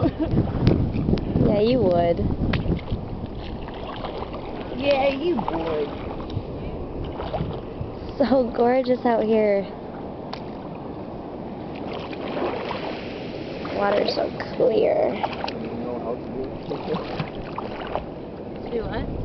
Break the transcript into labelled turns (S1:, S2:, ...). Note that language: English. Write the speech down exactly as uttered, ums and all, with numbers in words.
S1: Yeah, you would.
S2: Yeah, you would.
S1: So gorgeous out here. Water's so clear.
S2: Do what?